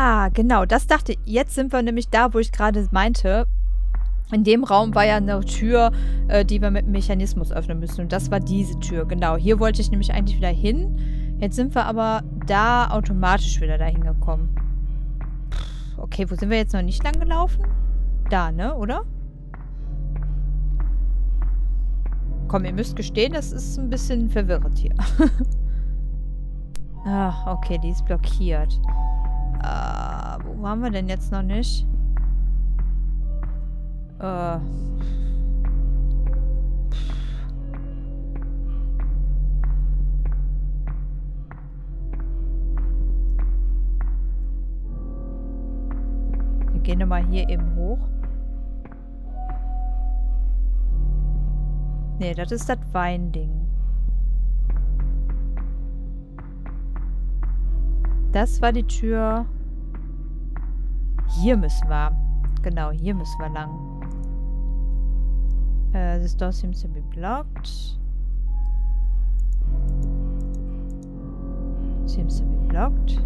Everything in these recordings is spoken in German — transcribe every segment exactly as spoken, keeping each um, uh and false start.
Ah, genau. Das dachte ich. Jetzt sind wir nämlich da, wo ich gerade meinte. In dem Raum war ja eine Tür, äh, die wir mit dem Mechanismus öffnen müssen. Und das war diese Tür. Genau. Hier wollte ich nämlich eigentlich wieder hin. Jetzt sind wir aber da automatisch wieder dahin gekommen. Pff, okay, wo sind wir jetzt noch nicht lang gelaufen? Da, ne? Oder? Komm, ihr müsst gestehen, das ist ein bisschen verwirrend hier. Ah, okay, die ist blockiert. Uh, wo waren wir denn jetzt noch nicht? Uh. Wir gehen nochmal hier eben hoch. Nee, das ist das Weinding. Das war die Tür. Hier müssen wir. Genau, hier müssen wir lang. Uh, this door seems to be blocked. Seems to be blocked.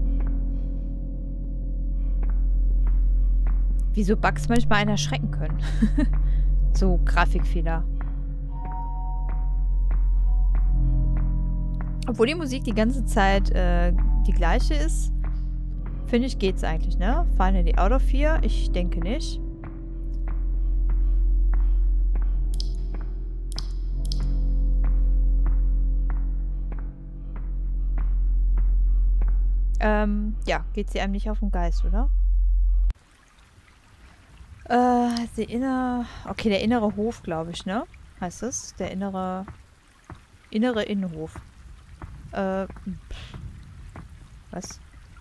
Wieso Bugs manchmal einen erschrecken können? So Grafikfehler. Obwohl die Musik die ganze Zeit äh, die gleiche ist, finde ich, geht's eigentlich, ne? Finally out of here? Ich denke nicht. Ähm, ja, geht sie einem nicht auf den Geist, oder? Äh, die innere... Okay, der innere Hof, glaube ich, ne? Heißt es? Der innere... Innere Innenhof. Äh, pff. Was?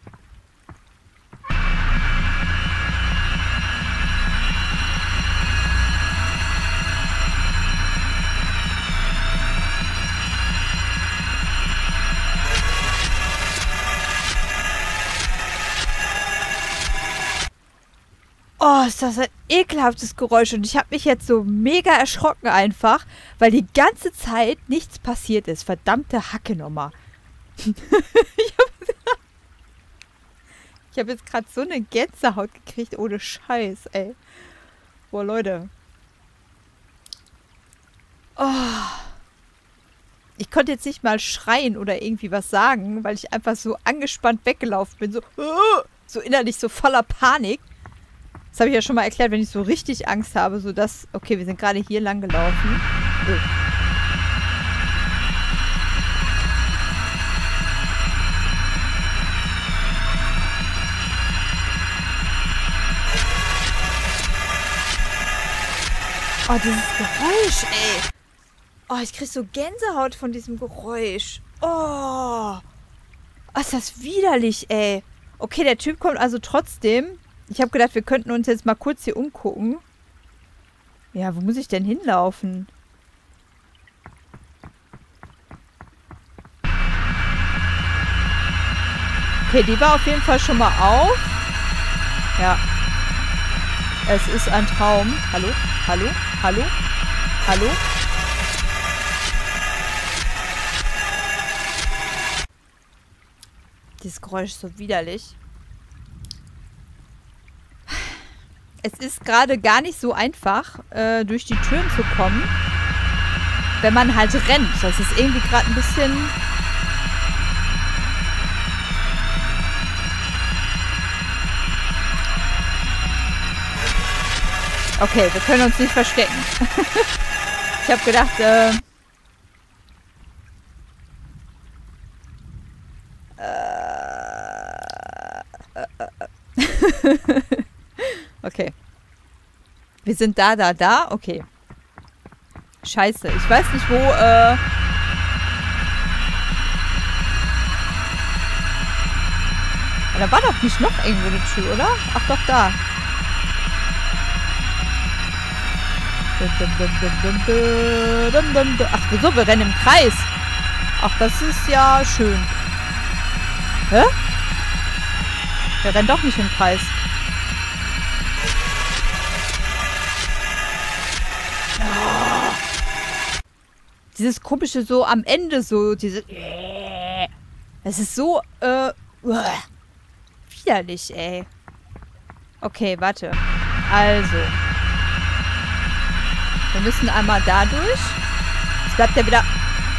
Oh, ist das ein ekelhaftes Geräusch. Und ich habe mich jetzt so mega erschrocken einfach, weil die ganze Zeit nichts passiert ist. Verdammte Hacke nochmal. ich habe hab jetzt gerade so eine Gänsehaut gekriegt, ohne Scheiß, ey. Boah, Leute. Oh. Ich konnte jetzt nicht mal schreien oder irgendwie was sagen, weil ich einfach so angespannt weggelaufen bin. So, so innerlich so voller Panik. Das habe ich ja schon mal erklärt, wenn ich so richtig Angst habe, so dass... Okay, wir sind gerade hier lang gelaufen. Oh. Oh, dieses Geräusch, ey. Oh, ich krieg so Gänsehaut von diesem Geräusch. Oh. Oh, ist das widerlich, ey. Okay, der Typ kommt also trotzdem. Ich habe gedacht, wir könnten uns jetzt mal kurz hier umgucken. Ja, wo muss ich denn hinlaufen? Okay, die war auf jeden Fall schon mal auf. Ja. Es ist ein Traum. Hallo? Hallo? Hallo? Hallo? Dieses Geräusch ist so widerlich. Es ist gerade gar nicht so einfach, äh, durch die Türen zu kommen, wenn man halt rennt. Das ist irgendwie gerade ein bisschen... Okay, wir können uns nicht verstecken. Ich habe gedacht, äh... äh okay. Wir sind da, da, da. Okay. Scheiße. Ich weiß nicht, wo, äh... Da war doch nicht noch irgendwo eine Tür, oder? Ach, doch, da. Ach, wieso? Wir rennen im Kreis. Ach, das ist ja schön. Hä? Wir rennen doch nicht im Kreis. Dieses komische so am Ende so, diese... Es ist so, äh... widerlich, ey. Okay, warte. Also. Wir müssen einmal da durch. Jetzt bleibt er wieder...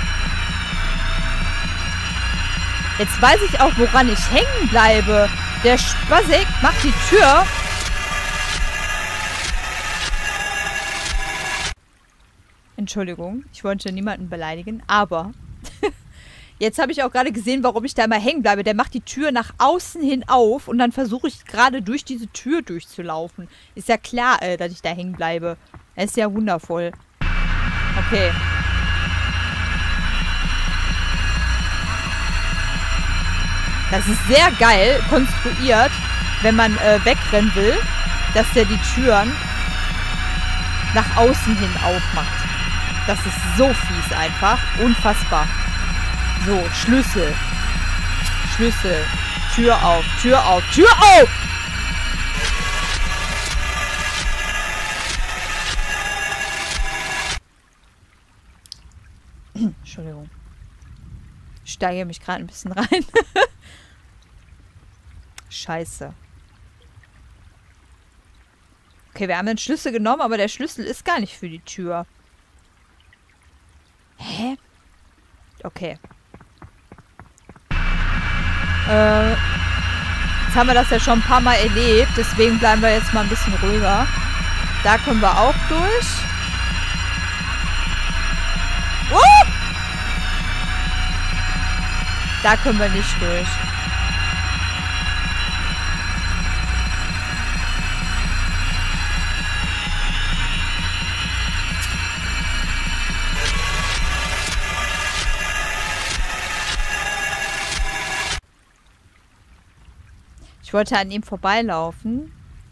Jetzt weiß ich auch, woran ich hängen bleibe. Der Spassig macht die Tür... Entschuldigung, ich wollte niemanden beleidigen, aber jetzt habe ich auch gerade gesehen, warum ich da immer hängen bleibe. Der macht die Tür nach außen hin auf und dann versuche ich gerade durch diese Tür durchzulaufen. Ist ja klar, äh, dass ich da hängen bleibe. Das ist ja wundervoll. Okay. Das ist sehr geil konstruiert, wenn man äh, wegrennen will, dass der die Türen nach außen hin aufmacht. Das ist so fies einfach. Unfassbar. So, Schlüssel. Schlüssel. Tür auf. Tür auf. Tür auf! Entschuldigung. Ich steige mich gerade ein bisschen rein. Scheiße. Okay, wir haben den Schlüssel genommen, aber der Schlüssel ist gar nicht für die Tür. Hä? Okay. Äh, jetzt haben wir das ja schon ein paar Mal erlebt, deswegen bleiben wir jetzt mal ein bisschen ruhiger. Da können wir auch durch. Uh! Da können wir nicht durch. Ich wollte an ihm vorbeilaufen.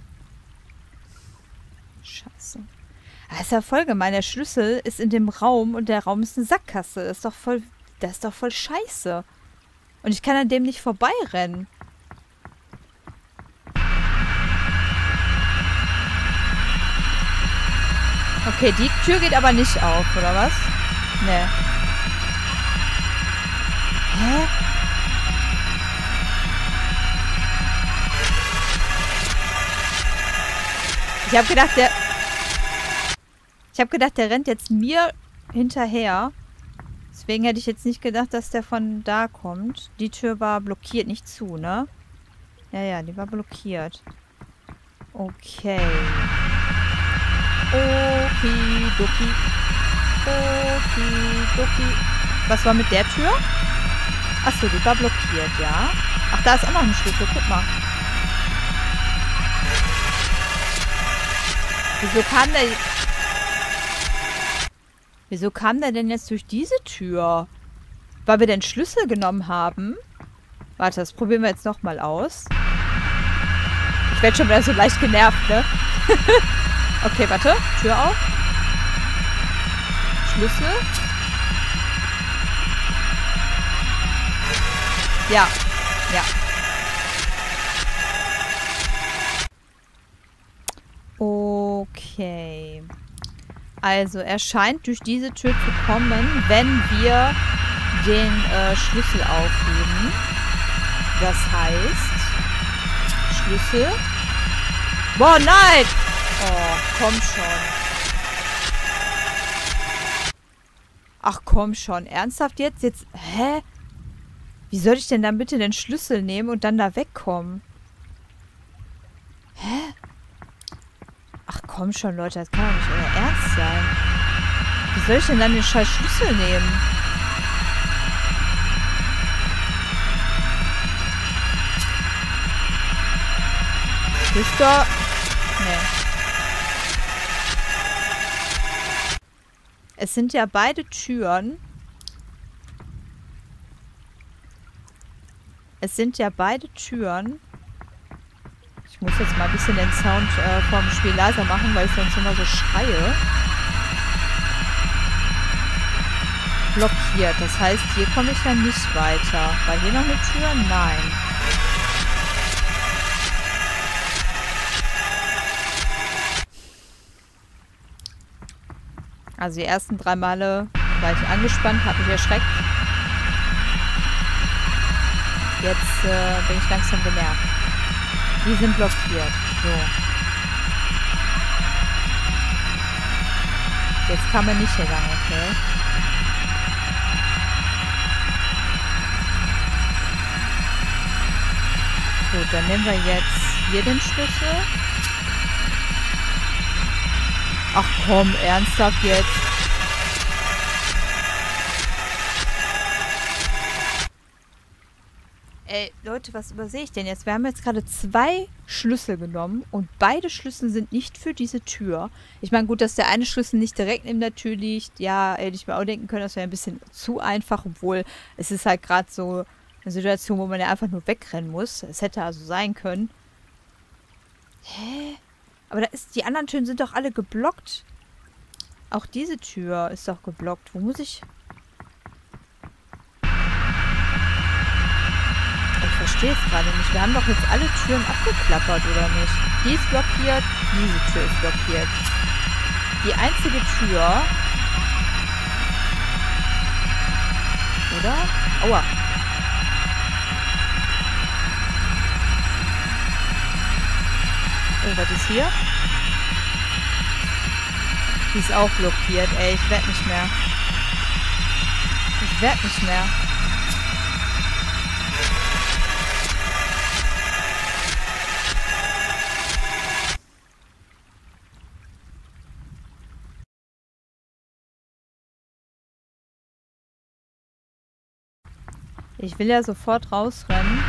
Scheiße. Das ist ja voll gemein. Der Schlüssel ist in dem Raum und der Raum ist eine Sackgasse. Das ist doch voll, das ist doch voll scheiße. Und ich kann an dem nicht vorbeirennen. Okay, die Tür geht aber nicht auf, oder was? Nee. Hä? Ich habe gedacht, der... Ich habe gedacht, der rennt jetzt mir hinterher. Deswegen hätte ich jetzt nicht gedacht, dass der von da kommt. Die Tür war blockiert, nicht zu, ne? Ja, ja, die war blockiert. Okay. Okidoki. Okidoki. Was war mit der Tür? Achso, die war blockiert, ja. Ach, da ist auch noch ein Schlüssel. Guck mal. Wieso kam der... Wieso kam der denn jetzt durch diese Tür? Weil wir den Schlüssel genommen haben? Warte, das probieren wir jetzt nochmal aus. Ich werde schon wieder so leicht genervt, ne? Okay, warte. Tür auf. Schlüssel. Ja. Ja. Okay. Also, er scheint durch diese Tür zu kommen, wenn wir den äh, Schlüssel aufheben. Das heißt... Schlüssel. Boah, nein! Oh, komm schon. Ach, komm schon. Ernsthaft jetzt? Jetzt... Hä? Wie soll ich denn dann bitte den Schlüssel nehmen und dann da wegkommen? Hä? Ach komm schon, Leute, das kann doch nicht euer Ernst sein. Wie soll ich denn dann den scheiß Schlüssel nehmen? Ist doch... Nee. Es sind ja beide Türen. Es sind ja beide Türen. Ich muss jetzt mal ein bisschen den Sound äh, vom Spiel leiser machen, weil ich sonst immer so schreie. Blockiert. Das heißt, hier komme ich dann nicht weiter. War hier noch eine Tür? Nein. Also die ersten drei Male war ich angespannt, habe mich erschreckt. Jetzt äh, bin ich langsam genervt. Die sind blockiert. So. Jetzt kann man nicht hier lang, okay? Gut, dann nehmen wir jetzt hier den Schlüssel. Ach komm, ernsthaft jetzt? Ey, Leute, was übersehe ich denn jetzt? Wir haben jetzt gerade zwei Schlüssel genommen und beide Schlüssel sind nicht für diese Tür. Ich meine, gut, dass der eine Schlüssel nicht direkt neben der Tür liegt. Ja, hätte ich mir auch denken können, das wäre ein bisschen zu einfach, obwohl es ist halt gerade so eine Situation, wo man ja einfach nur wegrennen muss. Es hätte also sein können. Hä? Aber da ist, die anderen Türen sind doch alle geblockt. Auch diese Tür ist doch geblockt. Wo muss ich... Ich verstehe es gerade nicht. Wir haben doch jetzt alle Türen abgeklappert, oder nicht? Die ist blockiert, diese Tür ist blockiert. Die einzige Tür... Oder? Aua. Oh, was ist hier? Die ist auch blockiert, ey. Ich werd nicht mehr. Ich werd nicht mehr. Ich will ja sofort rausrennen.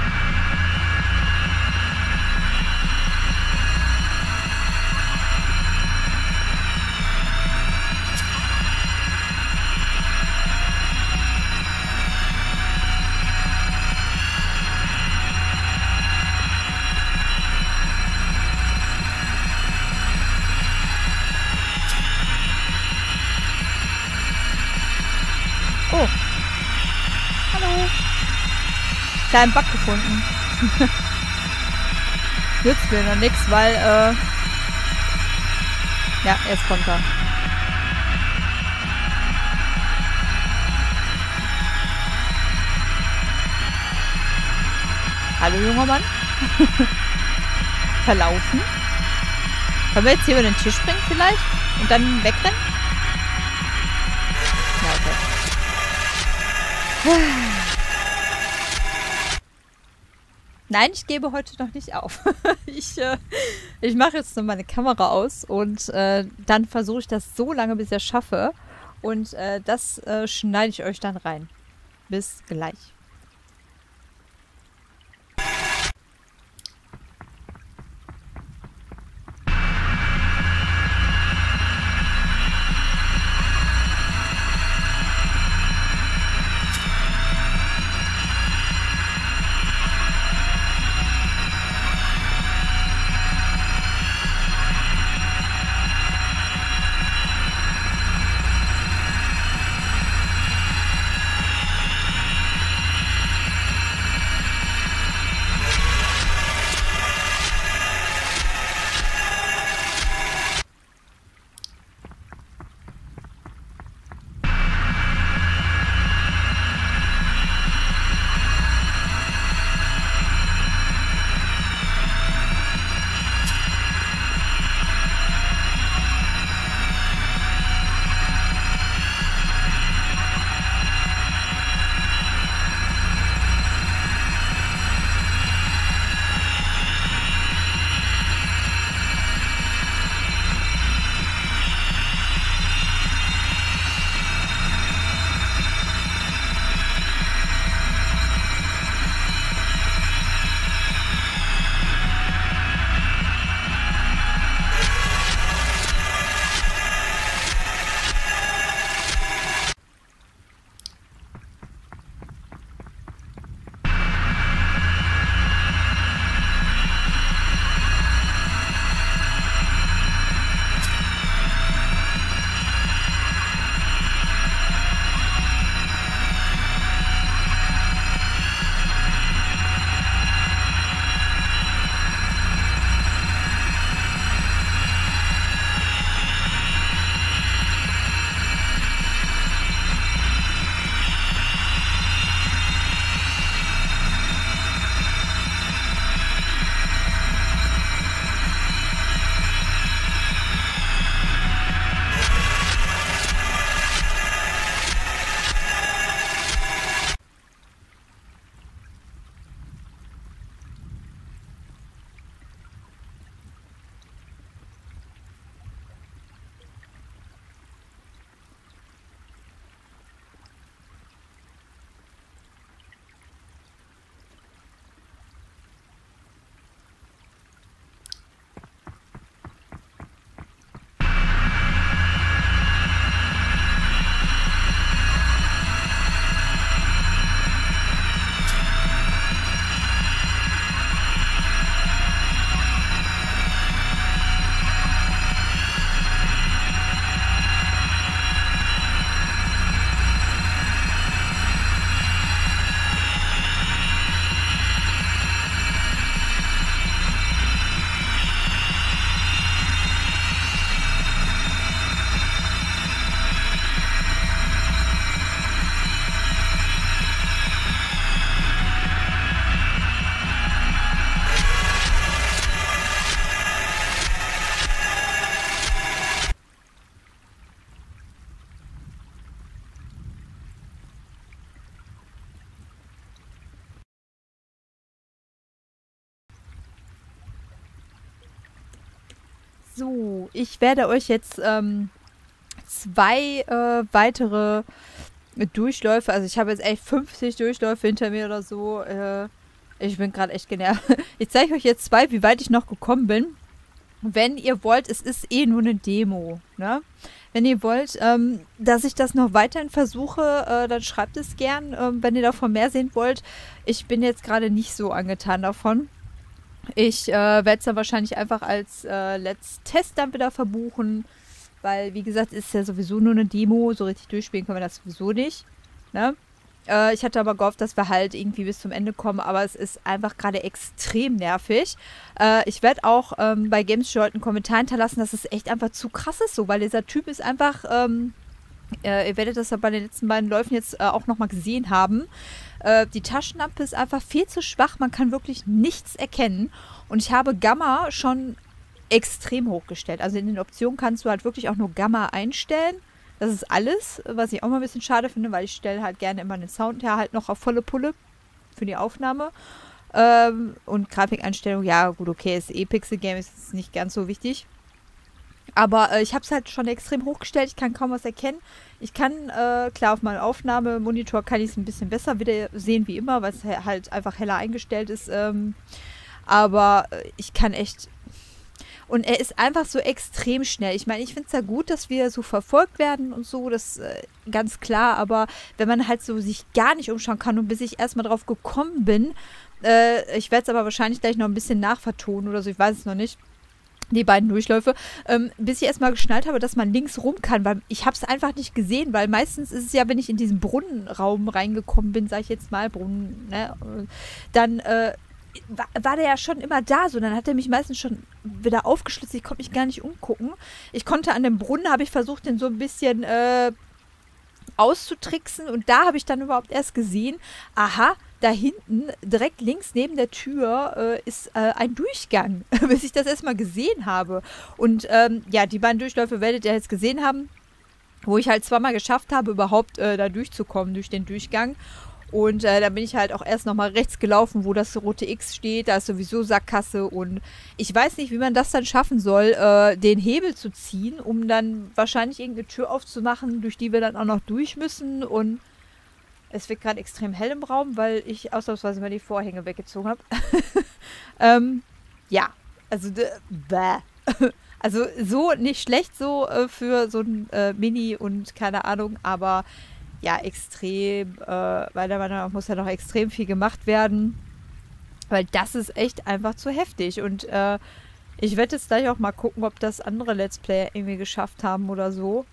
Oh. Hallo. Kleinen Bug gefunden. Nützt mir noch nichts, weil, äh... ja, jetzt kommt er. Hallo, junger Mann. Verlaufen. Können wir jetzt hier über den Tisch springen vielleicht? Und dann wegrennen? Ja, okay. Nein, ich gebe heute noch nicht auf. ich äh, ich mache jetzt noch meine Kamera aus und äh, dann versuche ich das so lange, bis ich es schaffe. Und äh, das äh, schneide ich euch dann rein. Bis gleich. So, ich werde euch jetzt ähm, zwei äh, weitere Durchläufe, also ich habe jetzt echt fünfzig Durchläufe hinter mir oder so. Äh, ich bin gerade echt genervt. Ich zeige euch jetzt zwei, wie weit ich noch gekommen bin. Wenn ihr wollt, es ist eh nur eine Demo, ne? Wenn ihr wollt, ähm, dass ich das noch weiterhin versuche, äh, dann schreibt es gern, ähm, wenn ihr davon mehr sehen wollt. Ich bin jetzt gerade nicht so angetan davon. Ich äh, werde es dann wahrscheinlich einfach als äh, Let's Test dann wieder verbuchen, weil, wie gesagt, ist ja sowieso nur eine Demo. So richtig durchspielen können wir das sowieso nicht, ne? Äh, ich hatte aber gehofft, dass wir halt irgendwie bis zum Ende kommen, aber es ist einfach gerade extrem nervig. Äh, ich werde auch ähm, bei Games heute einen Kommentar hinterlassen, dass es echt einfach zu krass ist, so, weil dieser Typ ist einfach, ähm, äh, ihr werdet das ja bei den letzten beiden Läufen jetzt äh, auch nochmal gesehen haben. Äh, die Taschenlampe ist einfach viel zu schwach, man kann wirklich nichts erkennen. Und ich habe Gamma schon extrem hochgestellt. Also in den Optionen kannst du halt wirklich auch nur Gamma einstellen. Das ist alles, was ich auch mal ein bisschen schade finde, weil ich stelle halt gerne immer den Sound her halt noch auf volle Pulle für die Aufnahme. Ähm, und Grafikeinstellung, ja gut, okay, ist eh Pixel-Game, ist nicht ganz so wichtig. Aber äh, ich habe es halt schon extrem hochgestellt, ich kann kaum was erkennen. Ich kann, äh, klar, auf meinem Aufnahmemonitor kann ich es ein bisschen besser wieder sehen wie immer, weil es halt einfach heller eingestellt ist. Ähm, aber ich kann echt... Und er ist einfach so extrem schnell. Ich meine, ich finde es ja gut, dass wir so verfolgt werden und so, das äh, ganz klar. Aber wenn man halt so sich gar nicht umschauen kann und bis ich erstmal drauf gekommen bin, äh, ich werde es aber wahrscheinlich gleich noch ein bisschen nachvertonen oder so, ich weiß es noch nicht, die beiden Durchläufe, ähm, bis ich erstmal geschnallt habe, dass man links rum kann, weil ich habe es einfach nicht gesehen, weil meistens ist es ja, wenn ich in diesen Brunnenraum reingekommen bin, sage ich jetzt mal, Brunnen, ne, dann, äh, War, war der ja schon immer da, so dann hat er mich meistens schon wieder aufgeschlitzt, ich konnte mich gar nicht umgucken. Ich konnte an dem Brunnen, habe ich versucht, den so ein bisschen äh, auszutricksen und da habe ich dann überhaupt erst gesehen, aha, da hinten, direkt links neben der Tür, äh, ist äh, ein Durchgang, bis ich das erstmal gesehen habe. Und ähm, ja, die beiden Durchläufe werdet ihr jetzt gesehen haben, wo ich halt zweimal geschafft habe, überhaupt äh, da durchzukommen, durch den Durchgang. Und äh, dann bin ich halt auch erst nochmal rechts gelaufen, wo das rote X steht. Da ist sowieso Sackgasse. Und ich weiß nicht, wie man das dann schaffen soll, äh, den Hebel zu ziehen, um dann wahrscheinlich irgendeine Tür aufzumachen, durch die wir dann auch noch durch müssen. Und es wird gerade extrem hell im Raum, weil ich ausnahmsweise mal die Vorhänge weggezogen habe. ähm, ja, also, bäh. Also so nicht schlecht so äh, für so ein äh, Mini und keine Ahnung, aber... ja, extrem, äh, meiner Meinung nach muss ja noch extrem viel gemacht werden, weil das ist echt einfach zu heftig und äh, ich werde jetzt gleich auch mal gucken, ob das andere Let's Player irgendwie geschafft haben oder so.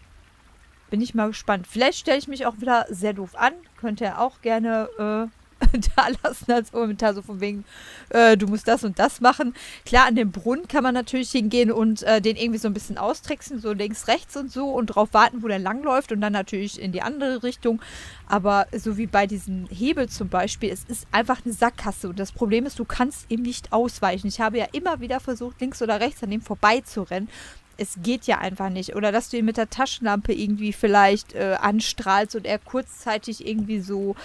Bin ich mal gespannt. Vielleicht stelle ich mich auch wieder sehr doof an, könnt ihr auch gerne äh, da lassen als Kommentar, so von wegen, äh, du musst das und das machen. Klar, an den Brunnen kann man natürlich hingehen und äh, den irgendwie so ein bisschen austricksen, so links, rechts und so und drauf warten, wo der langläuft und dann natürlich in die andere Richtung. Aber so wie bei diesem Hebel zum Beispiel, es ist einfach eine Sackgasse und das Problem ist, du kannst ihm nicht ausweichen. Ich habe ja immer wieder versucht, links oder rechts an dem vorbeizurennen. Es geht ja einfach nicht. Oder dass du ihn mit der Taschenlampe irgendwie vielleicht äh, anstrahlst und er kurzzeitig irgendwie so...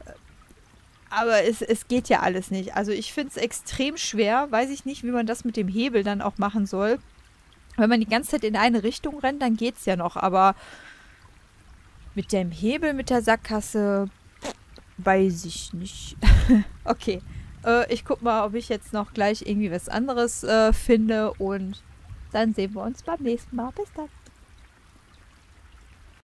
Aber es, es geht ja alles nicht. Also ich finde es extrem schwer. Weiß ich nicht, wie man das mit dem Hebel dann auch machen soll. Wenn man die ganze Zeit in eine Richtung rennt, dann geht es ja noch. Aber mit dem Hebel, mit der Sackgasse, weiß ich nicht. Okay. Äh, ich guck mal, ob ich jetzt noch gleich irgendwie was anderes äh, finde. Und dann sehen wir uns beim nächsten Mal. Bis dann.